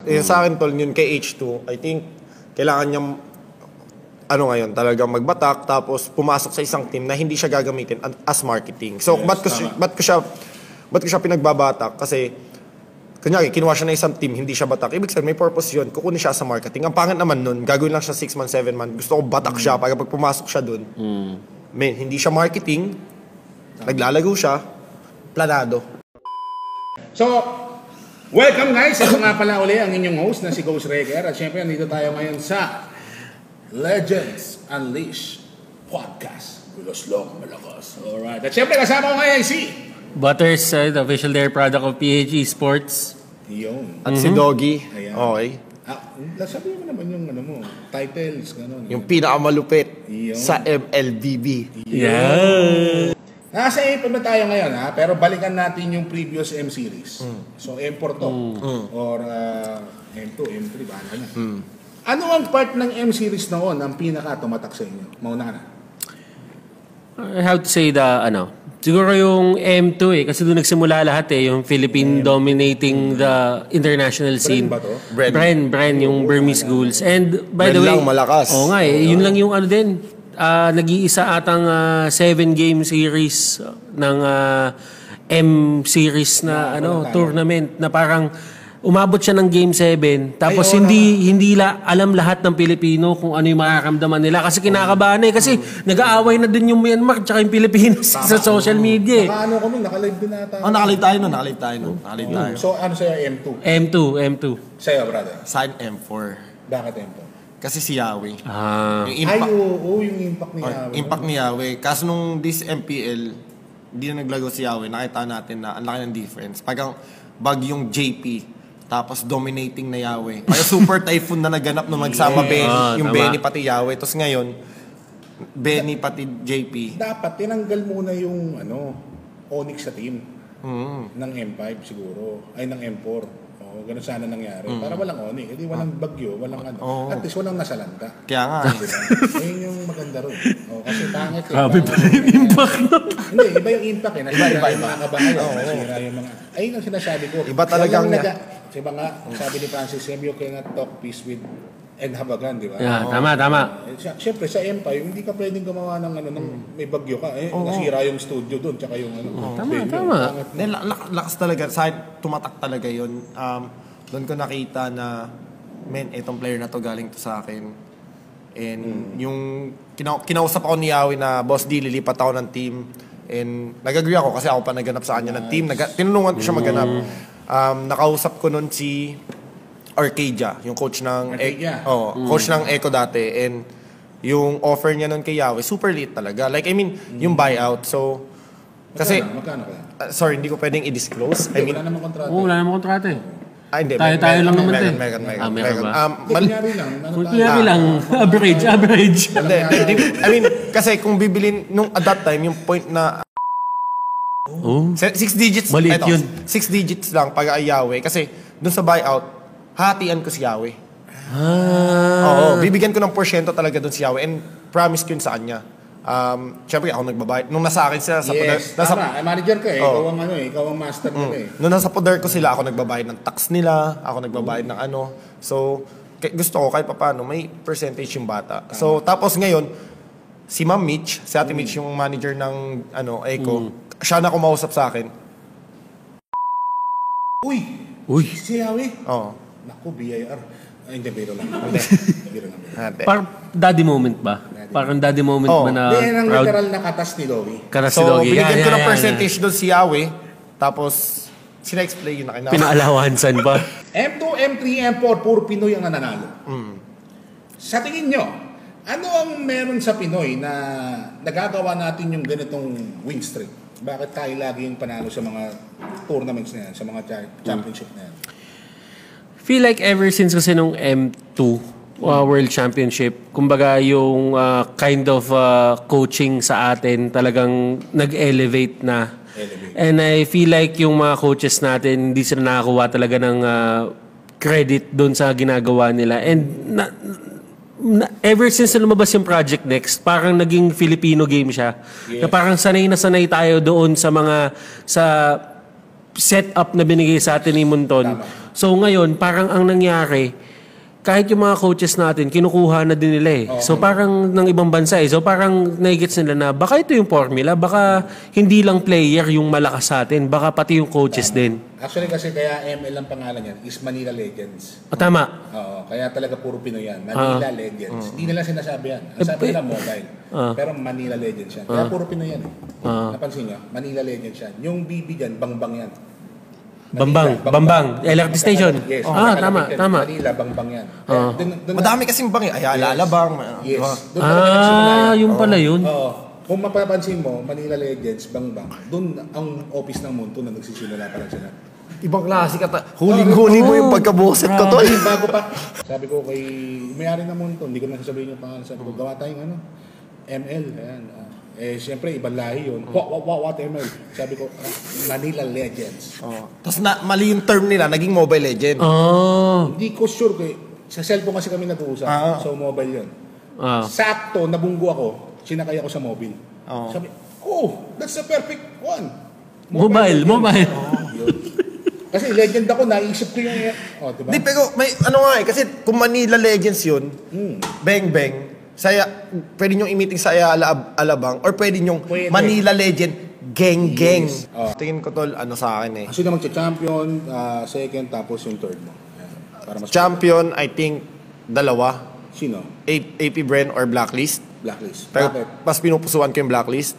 Sa akin, tol, yun kay H2, I think, kailangan niyang, ngayon, talagang magbatak, tapos pumasok sa isang team na hindi siya gagamitin as marketing. So, yes, ba't ko siya pinagbabatak? Kasi, kunyari, kinuha siya na isang team, hindi siya batak. Ibig sabihin, may purpose yun, kukunin siya sa marketing. Ang pangit naman nun, gagawin lang siya 6 months, 7 months. Gusto ko batak siya para pag pumasok siya dun. Hindi siya marketing, naglalago siya, planado. So, welcome guys! Ito nga pala uli ang inyong host na si Ghost Reker. At syempre, nandito tayo ngayon sa Legends Unleashed Podcast. Gulos lang, malakas. Alright. At syempre, kasama ko ngayon si Butters, the official dairy product of PHE Sports. Yun. At si Doggy. Ayan. Okay. Sabi mo naman yung titles, gano'n. Yung pinakamalupit sa MLBB. Yeah. Nasa M4 na tayo ngayon, ha? Pero balikan natin yung previous M series. So, M4 to. Or M2, M3, bahala na. Ano ang part ng M series noon ang pinaka-tumatak sa inyo? Mauna ka na. I have to say siguro yung M2 kasi doon nagsimula lahat yung Philippine dominating the international scene. Bren ba to? Bren, yung Burmese Ghouls. And by the way, lang malakas. Oo nga yun lang yung din. Nag-iisa atang 7-game series ng M series na tournament na parang umabot siya ng game 7 tapos hindi alam lahat ng Pilipino kung ano yung mararamdaman nila kasi kinakabahan kasi nag-aaway na din yung Myanmar tsaka yung Pilipinas sa social media. Naka-live din nata. Nakalive tayo nun. So ano sa'yo M2. Sa'yo brother? Sa M4. Bakit M2? Kasi si Yahweh. Yung impact ni Yahweh. Impact ni Yahweh. Kaso nung this MPL, hindi na naglago si Yahweh, nakita natin na ang laki ng difference. Parang bagyong JP, tapos dominating na Yahweh. Kaya super typhoon na naganap nung nagsama yung Benny pati Yahweh. Tapos ngayon, Benny pati JP. Dapat tinanggal muna yung Onyx sa team ng M5 siguro. Ay, ng M4. Ganun sana nangyari. Para walang Onyx. Hindi walang bagyo, walang At least walang nasalanta. Kaya nga. Ayun yung maganda ron. Kasi pangit. Grabe pa yung impact. Hindi, iba yung impact Nasira yung mga kabahay. Nasira yung mga... Ayun ang sinasabi ko. Iba talagang Diba nga, sabi ni Francis Sem, you cannot talk peace with and have a gun, di ba? Yeah, tama. Siyempre, sa M5, hindi ka pwedeng gumawa ng may bagyo ka. Nasira yung studio doon, tsaka yung Tama. Lakas talaga. Tumatak talaga yun. Doon ko nakita na, itong player na to galing to sa akin. And yung kinausap ako ni Yahweh na, Boss D, lilipat ako ng team. And nag-agree ako kasi ako pa naganap sa kanya ng team. Tinulungan ko siya maganap. Nakausap ko nun si Arcadia, yung coach ng coach ng Eco dati, and yung offer niya nun kay Yahweh super late talaga. Like yung buyout. So kasi magkano kaya? Sorry, hindi ko pwedeng i-disclose. Wala namang kontrata. Wala namang kontrata hindi. Tayo lang naman din. Meron. Kunyari lang. Average. Hindi. Kasi kung bibilin nung at that time yung point na 6 digits. Maliit yun. 6 digits lang pag Yahweh. Kasi dun sa buyout, hatian ko si Yahweh. Bibigyan ko ng porsyento talaga dun si Yahweh. And promise ko yun sa kanya. Siyempre ako nagbabayad. Nung nasa akin sila sa poder. Tama. Manager ka ikaw ang master nila Nung nasa poder ko sila, ako nagbabayad ng tax nila. Ako nagbabayad ng So, gusto ko kahit paano, may percentage yung bata. So, tapos ngayon, si Ma'am Mitch, si Ate Mitch, yung manager ng Eco, siya na kumausap sa akin. Uy! Si Yahweh? Oo. Naku, BIR. Ay, hindi, biro lang. Parang daddy moment ba? Parang daddy moment ba na proud? Hindi, ang literal na katas ni Doggy. So, binigyan ko ng percentage doon si Yahweh. Tapos, sina-explain yun na kinaka. Pinaalawansan ba? M2, M3, M4, puro Pinoy ang nananalo. Sa tingin nyo, ano ang meron sa Pinoy na nagagawa natin yung ganitong win streak? Bakit tayo lagi yung panalo sa mga tournaments na yan, sa mga championship na yan? Feel like ever since kasi nung M2 World Championship, kumbaga yung kind of coaching sa atin talagang nag-elevate na. And I feel like yung mga coaches natin, hindi sila nakakuha talaga ng credit doon sa ginagawa nila. And ever since na lumabas yung Project Next, parang naging Filipino game siya. Na parang sanay na sanay tayo doon sa mga setup na binigay sa atin ni Munton. So ngayon, parang ang nangyari, kahit yung mga coaches natin, kinukuha na din nila eh. So parang ng ibang bansa eh. So parang naigits nila na baka ito yung formula, baka hindi lang player yung malakas sa atin, baka pati yung coaches din. Actually kasi kaya ML ang pangalan yan is Manila Legends. Tama. Oo, kaya talaga puro Pinoy yan. Manila Legends. Hindi nila sinasabi yan. Ang sabi nila mobile. Pero Manila Legends yan. Kaya puro Pinoy yan eh. Napansin nyo? Manila Legends yan. Yung BB dyan, Bangbang yan. Bambang. LRT Station. Yes. Tama. Manila, Bangbang yan. Dun Madami kasing bang Ayala, Alabang. Yes. Diba? Doon talaga nagsimula yan. Yung pala yun. Oo. Kung mapapansin mo, Manila Legends, Bangbang, doon ang office ng Monto na nagsisimula pa lang sila. Ibang klase ka huling-huli mo yung pagkabuset ko, tol. Bago pa. Sabi ko kay may-ari ng Monto, hindi ko na sasabihin yung pangalan. Sabi ko, gawa tayong ML. Ayan. Siyempre, ibang lahi yun. What ML? Sabi ko, Manila Legends. Tapos mali yung term nila, naging Mobile Legend. Hindi ko sure kay sa cellphone kasi kami nag-uusap. So, mobile yun. Sakto, nabunggo ako. Sinakay ako sa mobile. Sabi, that's the perfect one. Mobile. Yun. Kasi legend ako, naisip ko yung... diba? Di, pero may ano nga kasi kung Manila Legends yun, bang, pwede nyong i-meeting sa Alabang or pwede nyong Manila Legend, gang. Yes. Tingin ko tol, sa akin eh. Kasi na magcha-champion, second, tapos yung third mo. Para mas Champion, I think, 2. Sino? AP Bren or Blacklist. Blacklist. Pero Bakit? mas pinupusuan ko yung Blacklist.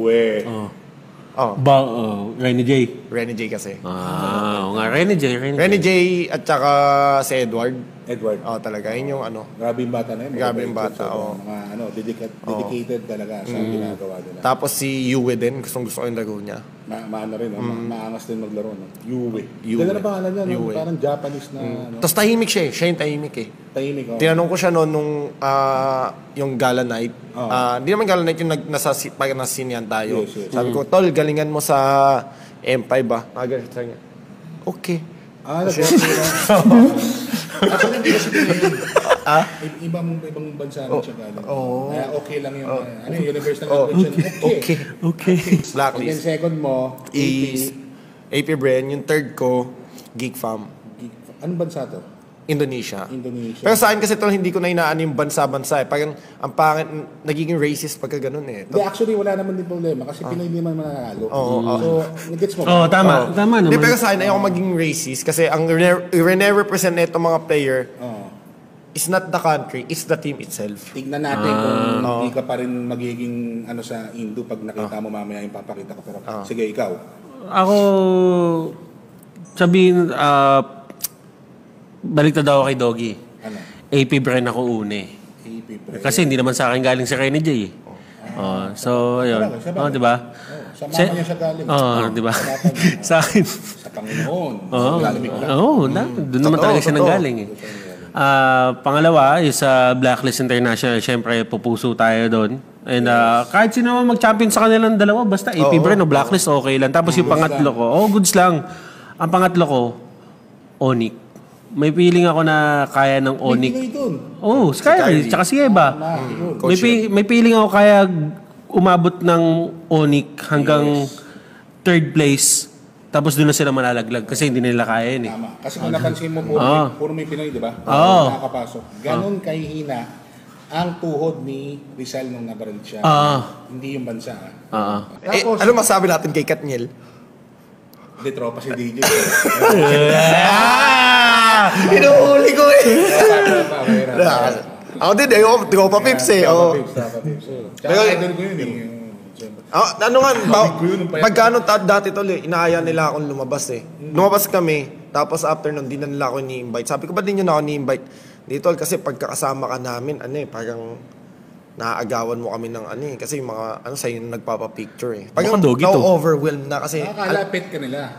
Renny J. Renny J kasi. Renny J. Renny J at saka si Edward. Talaga. Yun yung Grabe yung bata na yun. Grabe yung bata, Mga dedicated talaga sa ginagawa nila. Tapos si Yue din. Gusto ko yung laro niya. Maano rin, maangas din maglaro. Yue. Yue. Ganda na pangalan niya, Yue. parang Japanese na... Tapos tahimik siya eh. Siya yung tahimik eh. Tahimik, Tinanong ko siya noon nung yung Gala Night. Hindi naman Gala Night yung nasa sinyan tayo. Yes. Sabi ko, tol, galingan mo sa M5 ba? Nagalit sa niya. Okay. Actually, hindi kasi Pinoy. Ibang bansa rin siya galing. Kaya okay lang yung universal language. Okay. And Blacklist. then second mo, Is AP Bren. Yung third ko, Geek Fam. Anong bansa to? Indonesia. Indonesia. Pero sa akin kasi tol, hindi ko na inaan yung bansa-bansa eh. Parang ang pangit, nagiging racist pagka ganun eh. Hindi, actually, wala naman din problema kasi Pinoy hindi man mananalo. So, nag-gets mo ba? Tama naman. Hindi, pero sa akin, ayoko maging racist kasi ang represent na itong mga player is not the country, it's the team itself. Tignan natin kung hindi ka pa rin magiging sa Indo pag nakita mo mamaya yung papakita ko. Pero sige, ikaw. Ako, sabihin, baliktad daw kay Doggy. Ano? AP Bren ako une. AP Bren. Kasi hindi naman sa akin galing si Renny J. So, ayun. Di ba? Sa mama niya siya galing. Di ba? Sa akin. Sa Panginoon. Lalamig lang. Doon naman talaga siya nanggaling eh. Pangalawa, is sa Blacklist International, syempre pupuso tayo doon. And kahit sino naman mag-champion sa kanilang dalawa, basta AP Bren o Blacklist, okay lang. Tapos yung pangatlo ko, goods lang. Ang pangatlo ko, Onyx. May feeling ako na kaya ng Onyx. May Pinoy dun. Skyrie, tsaka si Eva. May feeling ako kaya umabot ng Onyx hanggang third place. Tapos doon na sila malalaglag kasi hindi nila kaya yun eh. Tama. Kasi kung napansin mo, puro may Pinoy, di ba? Nakakapasok. Ganon kahihina ang tuhod ni Rizal nung nabaril siya. Hindi yung bansa. Tapos, ano masabi natin kay Katniel? Hindi, tropa si DJ. Hinuhuli ko eh. Ako din, tropa pips eh. Tropa pips. Tsaka idol ko yun eh. Pagkano dati tol eh, inaaya nila akong lumabas eh. Lumabas kami, tapos after nun, di na nila ako ni-invite. Sabi ko, ba't di nyo na ako ni-invite? Di tol, kasi pagkakasama ka namin, parang naaagawan mo kami ng kasi yung mga, sa'yo na nagpapapicture eh. Parang na-overwhelmed na kasi. Nakakalapit ka nila.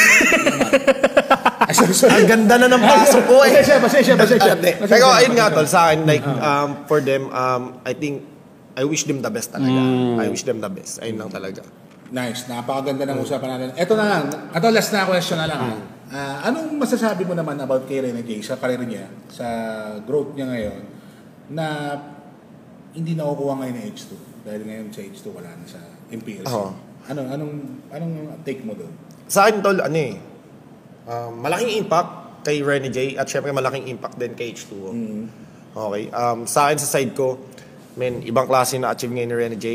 Ang ganda na ng pasok ko eh. Pasensya. Pero ayun nga tol, sa akin, like, for them, I think, I wish them the best talaga. I wish them the best. Ayun lang talaga. Nice. Napakaganda ng usapan natin. Ito na lang. Ito last na question na lang. Anong masasabi mo naman about kay Renny J sa career niya, sa growth niya ngayon, na hindi nakukuha ngayon ng H2? Dahil ngayon sa H2 wala na sa Imperial. Anong take mo doon? Sa akin tol, malaking impact. kay Rene J at syempre malaking impact din kay H2O. Okay. Sa akin, sa side ko, ibang klase na achieve ngayon ni Rene J.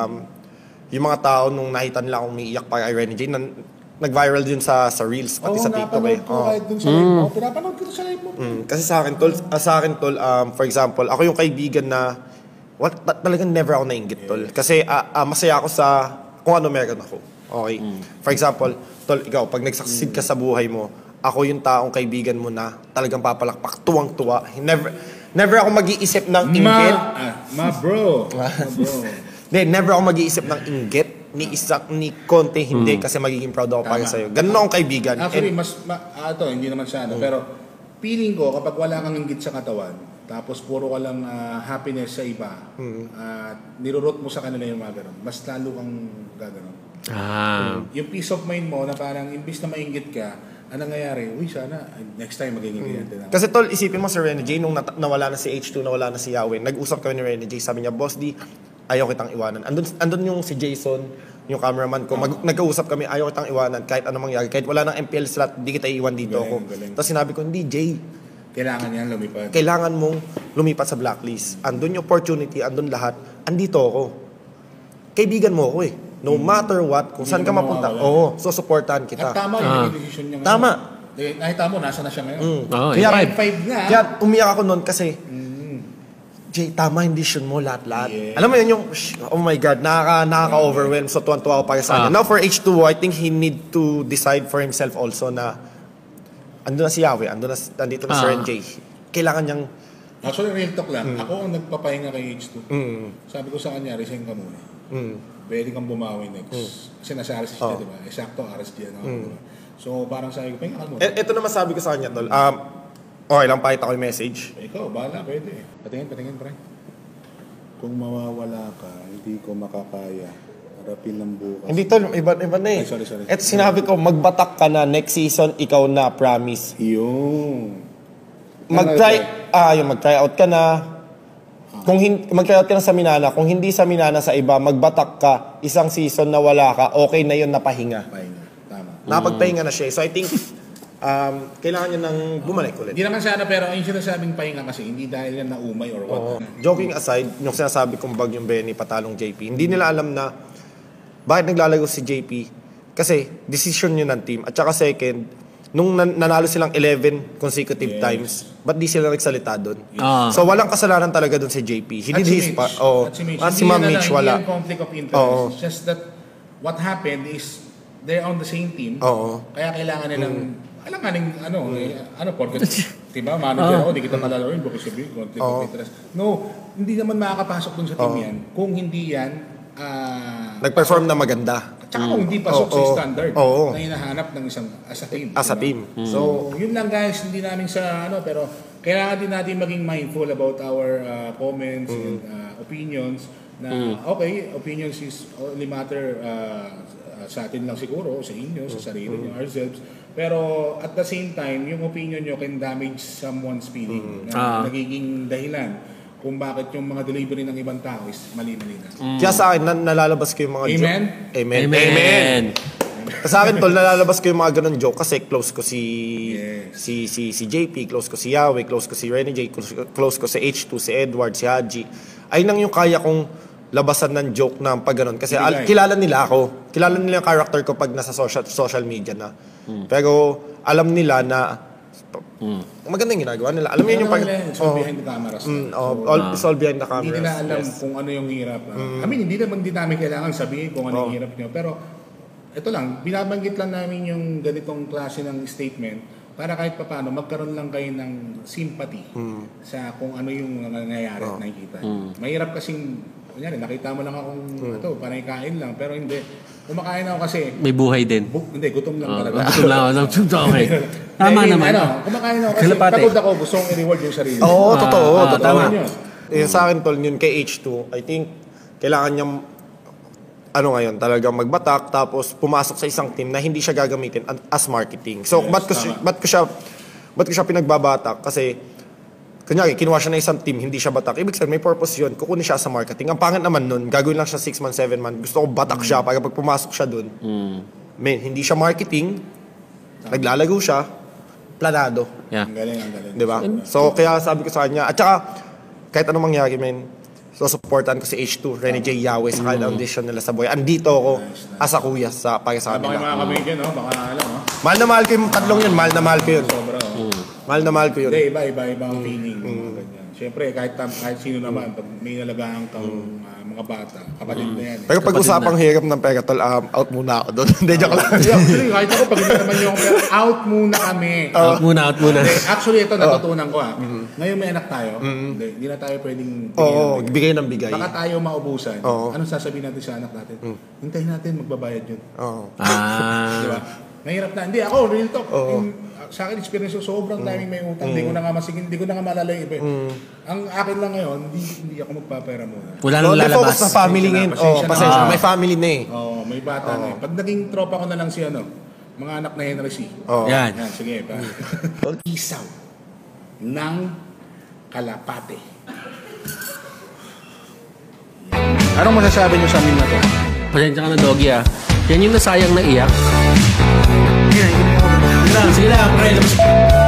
Yung mga tao nung nakita nila akong umiiyak pa kay Rene J, nag-viral din sa Reels, pati sa TikTok eh. Kahit dun sa live mo. Pinapanood ko sa live mo. Kasi sa akin, tol, for example, ako yung kaibigan na talagang never ako nainggit, tol. Kasi masaya ako sa kung ano meron ako. Okay? For example, tol, ikaw, pag nag-succeed ka sa buhay mo, ako yung taong kaibigan mo na talagang papalakpak, tuwang-tuwa. Never ako mag-iisip ng inggit. Bro. Never ako mag-iisip ng inggit, ni konti hindi kasi magiging proud ako para sa'yo. Ganun akong kaibigan. Actually, hindi naman siya, pero feeling ko, kapag wala kang inggit sa katawan, tapos puro ka lang happiness sa iba, nirurot mo sa kanila yung mga ganun, mas lalo kang gaganon. Yung peace of mind mo na parang imbis na mainggit ka, anong nangyayari? Uy, sana next time magiging ganyan din ako. Kasi tol, isipin mo sa Rene J, nung nawala na si H2, nawala na si Yahweh, nag-usap kami ni Rene J, sabi niya, Boss D, ayaw kitang iwanan. Andun yung si Jason, yung cameraman ko, nag-uusap kami, ayaw kitang iwanan, kahit anong mangyari, kahit wala ng MPL slot, di kita iiwan dito ako. Tapos sinabi ko, hindi Jay, kailangan yan lumipat. Kailangan mong lumipat sa blacklist. Andun yung opportunity, andun lahat, andito ako. Kaibigan mo ako eh. No matter what, kung saan ka mapunta, susuportahan kita. At tama yung decision niya ngayon. Tama. Nakita mo, nasa na siya ngayon. Kaya 5 na. Kaya umiyak ako noon kasi, Jay, tama yung decision mo lahat-lahat. Yeah. Alam mo yun yung, oh my God, nakaka-overwhelm. So, tuwan-tuwa ako para sa kanya. Now, for H2O, I think he need to decide for himself also na andun na si Yahweh, nandito na si Ren J. Kailangan niyang... Actually, real talk lang. Ako ang nagpapahinga kay H2. Sabi ko sa kanya, resign ka muna. Pwede kang bumawi next. Kasi nasa RSG na, diba? Sakto, RSG na. So, parang sabi ko, pahinga ka muna. Ito naman sabi ko sa kanya, tol. Okay lang, pakita ko yung message. Ikaw, bahala, pwede. Patingin, pre. Kung mawawala ka, hindi ko makakaya. Harapin ng bukas. Hindi tol, iba na eh. Ay, sorry. Ito sinabi ko, magbatak ka na, next season, ikaw na, promise. Yung Mag-try out ka na. Kung mag-try out ka na sa Minana, kung hindi sa Minana sa iba, magbatak ka, isang season na wala ka, okay na yun, napahinga. Tama. Napagpahinga na siya. So I think, kailangan niya nang bumalik ulit. Hindi naman sana, pero yung sinasabing pahinga kasi, hindi dahil yan naumay or what. Joking aside, yung sinasabi kong Bagyong Benny patalong JP, hindi nila alam na bakit naglalago si JP. Kasi decision yun ng team. At saka second, nung nanalo silang 11 consecutive times, ba't di sila nagsalita doon? So walang kasalanan talaga doon si JP. He did his part. At si Ma'am Mitch, wala. Hindi conflict of interest. It's just that what happened is they're on the same team. Kaya kailangan nilang porket, diba, manager ako, di kita malalawin, bakit sabihin, conflict of interest. No, hindi naman makakapasok dun sa team yan, kung hindi yan, nag-perform na maganda. At saka kung hindi pasok sa standard na hinahanap ng isang as a team. As a team. So, yun lang guys, hindi namin sa pero kailangan din natin maging mindful about our comments and opinions na, opinions is only matter sa atin lang siguro, sa inyo, sa sarili nyo, ourselves. Pero at the same time, yung opinion nyo can damage someone's feeling na nagiging dahilan kung bakit yung mga delivery ng ibang tao is mali-mali na. Kaya sa akin, nalalabas ko yung mga Amen? joke. Amen. Sa akin, tol, nalalabas ko yung mga ganun joke kasi close ko si JP, close ko si Yahweh, close ko si Rene J, close ko si H2, si Edward, si Haji. Ayun lang yung kaya kong labasan ng joke na pag ganun. Kasi kilala nila ako. Kilala nila yung character ko pag nasa social media na. Pero alam nila na maganda yung ginagawa nila. Alam mo yun yung it's all behind the cameras. It's all behind the cameras. Hindi nila alam kung ano yung hirap. Hindi namin kailangan sabihin kung ano yung hirap nyo. Pero ito lang, binabanggit lang namin yung ganitong klase ng statement para kahit papaano magkaroon lang kayo ng sympathy sa kung ano yung nangyayari at nakikita. Mahirap kasing, kunyari, nakita mo lang akong panay kain lang, pero hindi. Kumakain ako kasi... May buhay din. Hindi, gutom lang talaga. Gutom lang ako. Okay. Tama naman. Kumakain ako kasi pagod ako, gusto kong i-reward yung sarili. Totoo. Tama. Yung sa akin, tol, yun kay H2, I think, kailangan niyang ngayon, talagang magbatak, tapos pumasok sa isang team na hindi siya gagamitin as marketing. So, ba't ko siya pinagbabatak? Kasi, kunyari, kinuha siya na isang team, hindi siya batak. Ibig sabihin, may purpose yun. Kukunin siya sa marketing. Ang pangit naman nun, gagawin lang siya 6 months, 7 months. Gusto ko batak siya para pag pumasok siya dun. Hindi siya marketing, naglalago siya, planado. Yeah. Ang galing, ang galing. Di ba? So, kaya sabi ko sa kanya, at saka, kahit anong mangyari, men, so, supportan ko si H2, Rene J. Yahweh, sa kanilang audition nila sa buhay. Andito ako as a kuya para sa Baka kanila. mga kamigyan, no? Baka alam, no? Mahal na mahal ko yung tatlong yun. Mahal na mahal ko yun. Sobra, no? Mahal na mahal ko yun. Hindi, iba-iba ang feeling. Mga ganyan. Siyempre, kahit sino naman, pag may nalagaan kang mga bata, kapatid na yan. Pero pag usapang hirap ng pera, tol, out muna ako doon. Hindi, joke lang. Actually, kahit ako, pag hindi naman yung out muna kami. Out muna. Hindi, actually, ito natutunan ko Ngayon may anak tayo, hindi na tayo pwedeng Oo, bigay ng bigay. Baka tayo maubusan. Oo. Anong sasabihin natin sa anak natin? Hintayin natin, magbabayad yun. Oo. Di ba? Mahirap na. Hindi, ako, real talk. Sa akin, experience ko, sobrang daming may utang. Hindi ko na nga masigin, hindi ko na nga malala yung iba. Ang akin lang ngayon, hindi ako magpapera muna. Wala nang lalabas. Focus sa family ngayon. Pasensya na. May family na eh. Oo, may bata na eh. Pag naging tropa ko na lang si mga anak na Henry C. Yan. Yan, sige. Isaw ng kalapate. Anong masasabi niyo sa amin na to? Pasensya ka na, Doggy, ah. Yan yung nasayang na iyak. Sige lang, pre.